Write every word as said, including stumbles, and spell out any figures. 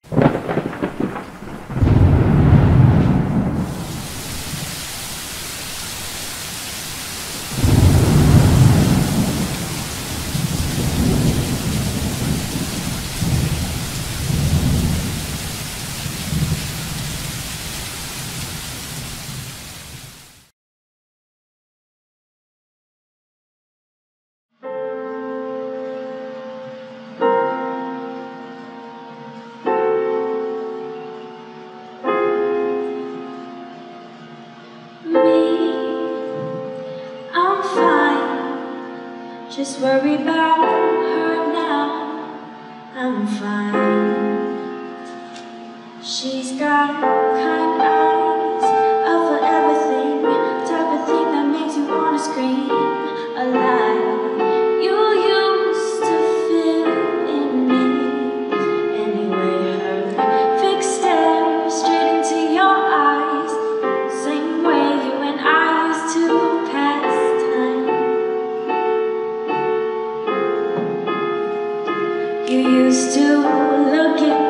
Just worry about her now, I'm fine. She's got kind eyes, up for everything, type of thing that makes you wanna scream alive. You used to feel in me anyway. Her fixed stare straight into your eyes, same way you and I used to pass time. You used to look at